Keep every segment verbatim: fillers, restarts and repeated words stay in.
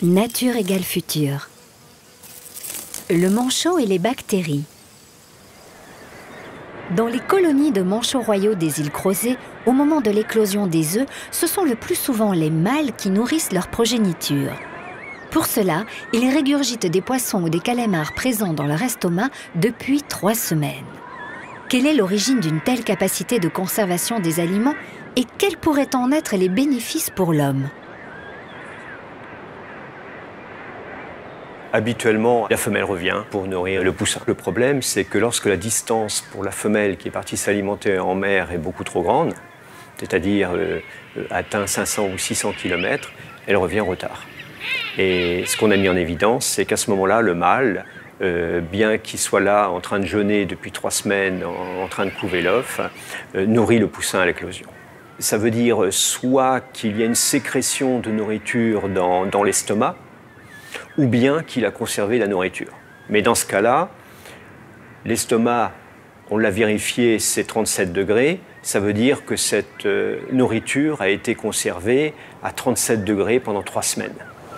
Nature égale futur. Le manchot et les bactéries. Dans les colonies de manchots royaux des îles Crozet, au moment de l'éclosion des œufs, ce sont le plus souvent les mâles qui nourrissent leur progéniture. Pour cela, ils régurgitent des poissons ou des calamars présents dans leur estomac depuis trois semaines. Quelle est l'origine d'une telle capacité de conservation des aliments et quels pourraient en être les bénéfices pour l'homme ? Habituellement, la femelle revient pour nourrir le poussin. Le problème, c'est que lorsque la distance pour la femelle qui est partie s'alimenter en mer est beaucoup trop grande, c'est-à-dire euh, atteint cinq cents ou six cents kilomètres, elle revient en retard. Et ce qu'on a mis en évidence, c'est qu'à ce moment-là, le mâle, euh, bien qu'il soit là en train de jeûner depuis trois semaines, en, en train de couver l'œuf, euh, nourrit le poussin à l'éclosion. Ça veut dire soit qu'il y a une sécrétion de nourriture dans, dans l'estomac, ou bien qu'il a conservé la nourriture. Mais dans ce cas-là, l'estomac, on l'a vérifié, c'est trente-sept degrés. Ça veut dire que cette euh, nourriture a été conservée à trente-sept degrés pendant trois semaines.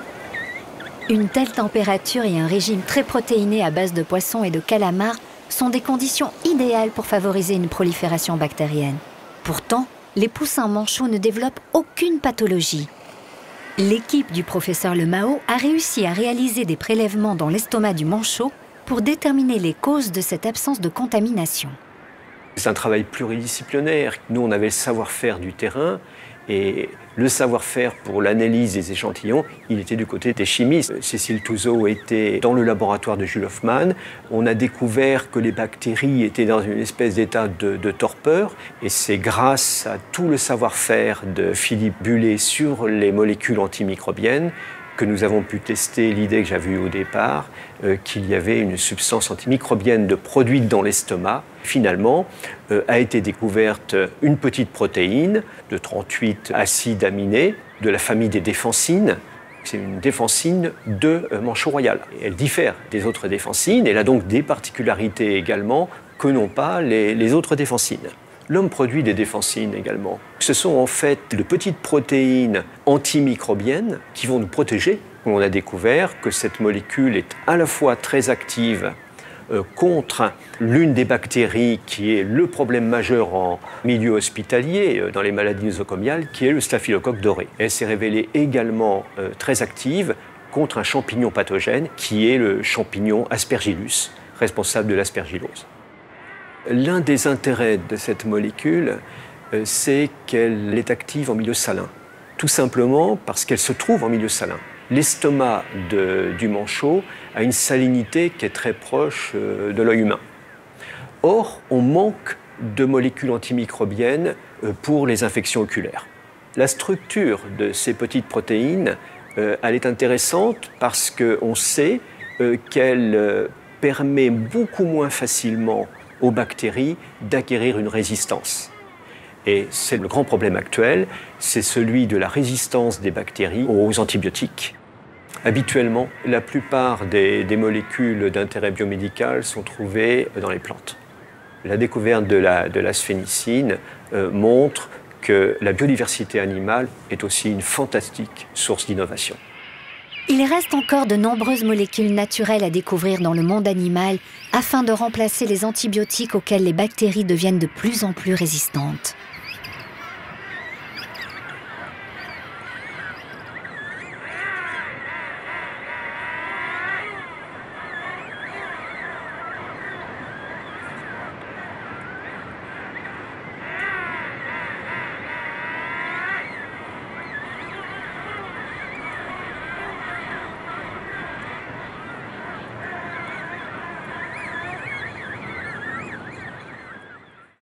Une telle température et un régime très protéiné à base de poissons et de calamars sont des conditions idéales pour favoriser une prolifération bactérienne. Pourtant, les poussins manchots ne développent aucune pathologie. L'équipe du professeur Lemao a réussi à réaliser des prélèvements dans l'estomac du manchot pour déterminer les causes de cette absence de contamination. C'est un travail pluridisciplinaire. Nous, on avait le savoir-faire du terrain et le savoir-faire pour l'analyse des échantillons, il était du côté des chimistes. Cécile Touzeau était dans le laboratoire de Jules Hoffmann. On a découvert que les bactéries étaient dans une espèce d'état de, de torpeur et c'est grâce à tout le savoir-faire de Philippe Bullet sur les molécules antimicrobiennes que nous avons pu tester l'idée que j'avais eue au départ, euh, qu'il y avait une substance antimicrobienne de produite dans l'estomac. Finalement, euh, a été découverte une petite protéine de trente-huit acides aminés de la famille des défensines. C'est une défensine de euh, manchot royal. Et elle diffère des autres défensines. Elle a donc des particularités également que n'ont pas les, les autres défensines. L'homme produit des défensines également. Ce sont en fait de petites protéines antimicrobiennes qui vont nous protéger. On a découvert que cette molécule est à la fois très active euh, contre l'une des bactéries qui est le problème majeur en milieu hospitalier, euh, dans les maladies nosocomiales, qui est le staphylocoque doré. Elle s'est révélée également euh, très active contre un champignon pathogène qui est le champignon Aspergillus, responsable de l'aspergillose. L'un des intérêts de cette molécule, euh, c'est qu'elle est active en milieu salin. Tout simplement parce qu'elle se trouve en milieu salin. L'estomac du manchot a une salinité qui est très proche euh, de l'œil humain. Or, on manque de molécules antimicrobiennes euh, pour les infections oculaires. La structure de ces petites protéines, euh, elle est intéressante parce qu'on sait euh, qu'elle euh, permet beaucoup moins facilement aux bactéries d'acquérir une résistance. Et c'est le grand problème actuel, c'est celui de la résistance des bactéries aux antibiotiques. Habituellement, la plupart des, des molécules d'intérêt biomédical sont trouvées dans les plantes. La découverte de la, de la sphénicine euh, montre que la biodiversité animale est aussi une fantastique source d'innovation. Il reste encore de nombreuses molécules naturelles à découvrir dans le monde animal afin de remplacer les antibiotiques auxquels les bactéries deviennent de plus en plus résistantes.